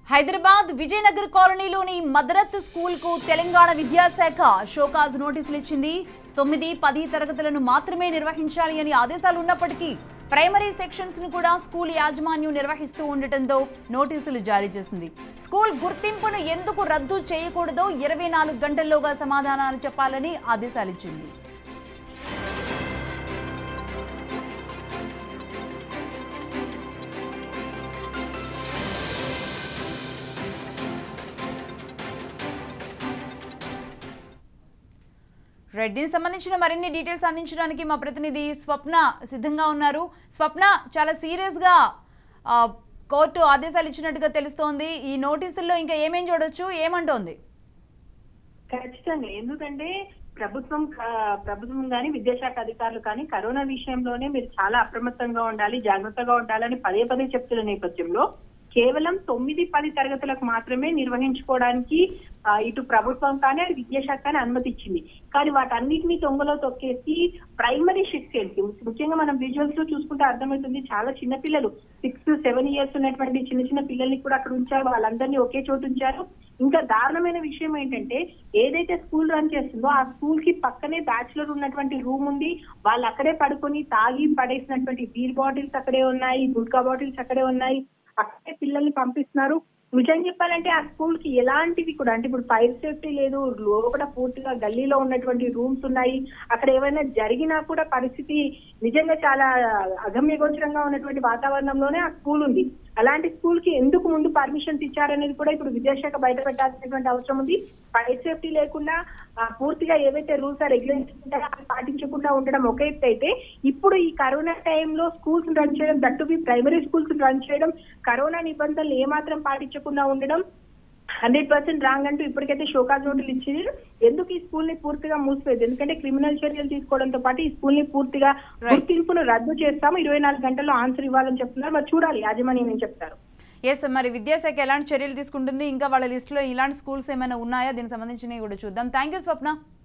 హైదరాబాద్ విజయనగర్ కాలనీలోని మదరత్ స్కూల్ కు తెలంగాణ విద్యాశాఖ షోకాజ్ నోటీసులు ఇచ్చింది. 9, 10 తరగతులను మాత్రమే నిర్వహించాలి అని ఆదేశాలు ఉన్నప్పటికీ ప్రైమరీ సెక్షన్స్ ను కూడా స్కూల్ యాజమాన్యం నిర్వహిస్తూ ఉండటంతో నోటీసులు జారీ చేసింది. స్కూల్ గుర్తింపును ఎందుకు రద్దు చేయకూడదో 24 గంటల్లోగా సమాధానాలు చెప్పాలని ఆదేశాలు ఇచ్చింది. దీనికి సంబంధించిన మరిన్ని డీటెయిల్స్ అందించడానికి మా ప్రతినిధి స్వప్న సిద్ధంగా ఉన్నారు. స్వప్న, చాలా సీరియస్ గా కోర్టు ఆదేశాలు ఇచ్చినట్టుగా తెలుస్తోంది. ఈ నోటీసుల్లో ఇంకా ఏమేం చూడొచ్చు, ఏమంటోంది? ఖచ్చితంగా, ఎందుకంటే ప్రభుత్వం కానీ విద్యాశాఖ అధికారులు కానీ కరోనా విషయంలోనే మీరు చాలా అప్రమత్తంగా ఉండాలి, జాగ్రత్తగా ఉండాలని పదే పదే చెప్తున్న నేపథ్యంలో కేవలం 9, 10 తరగతులకు మాత్రమే నిర్వహించుకోవడానికి ఇటు ప్రభుత్వం కానీ అటు విద్యాశాఖ కానీ అనుమతి ఇచ్చింది. కానీ వాటన్నిటినీ తొంగలో తొక్కేసి ప్రైమరీ సెక్షన్స్, ముఖ్యంగా మనం విజువల్స్ లో చూసుకుంటే అర్థమవుతుంది, చాలా చిన్న పిల్లలు 6, 7 ఇయర్స్ ఉన్నటువంటి చిన్న చిన్న పిల్లల్ని కూడా అక్కడ ఉంచారు, వాళ్ళందరినీ ఒకే చోటు ఉంచారు. ఇంకా దారుణమైన విషయం ఏంటంటే, ఏదైతే స్కూల్ రన్ చేస్తుందో ఆ స్కూల్ కి పక్కనే బ్యాచులర్ ఉన్నటువంటి రూమ్ ఉంది. వాళ్ళు అక్కడే పడుకొని తాగి పడేసినటువంటి బీర్ బాటిల్స్ అక్కడే ఉన్నాయి, గుట్కా బాటిల్స్ అక్కడే ఉన్నాయి, అక్కడే పిల్లల్ని పంపిస్తున్నారు. నిజం చెప్పాలంటే ఆ స్కూల్ కి ఎలాంటివి కూడా, అంటే ఇప్పుడు ఫైర్ సేఫ్టీ లేదు, లోపల పూర్తిగా గల్లీలో ఉన్నటువంటి రూమ్స్ ఉన్నాయి. అక్కడ ఏమైనా జరిగినా కూడా పరిస్థితి నిజంగా చాలా అగమ్యగోచరంగా ఉన్నటువంటి వాతావరణంలోనే ఆ స్కూల్ ఉంది. అలాంటి స్కూల్ కి ఎందుకు ముందు పర్మిషన్స్ ఇచ్చారనేది కూడా ఇప్పుడు విద్యాశాఖ బయట పెట్టాల్సినటువంటి అవసరం ఉంది. ఫైర్ సేఫ్టీ లేకుండా పూర్తిగా ఏవైతే రూల్స్ ఆ రెగ్యులేషన్స్ ఉంటాయో అవి పాటించకుండా ఉండడం ఒక ఎత్తు అయితే, ఇప్పుడు ఈ కరోనా టైంలో స్కూల్స్ రన్ చేయడం, that to be primary schools run చేయడం, కరోనా నిబంధనలు ఏమాత్రం పాటించకుండా ఉండడం 100% రాంగ్ అంటూ ఇప్పటికైతే షోకాజ్ నోటీసులు ఇచ్చారు. ఎందుకు ఈ స్కూల్ ని పూర్తిగా మూసిపోయింది, ఎందుకంటే క్రిమినల్ చర్యలు తీసుకోవడంతో పాటు ఈ స్కూల్ ని పూర్తిగా గుర్తింపును రద్దు చేస్తాము, 24 గంటల్లో ఆన్సర్ ఇవ్వాలని చెప్తున్నారు. మరి చూడాలి యాజమాన్యం ఏం చెప్తారు. మరి విద్యాశాఖ ఎలాంటి చర్యలు తీసుకుంటుంది, ఇంకా వాళ్ళ లిస్ట్ లో ఇలాంటి స్కూల్స్ ఏమైనా ఉన్నాయా, దీనికి సంబంధించినవి కూడా చూద్దాం. Thank you Swapna.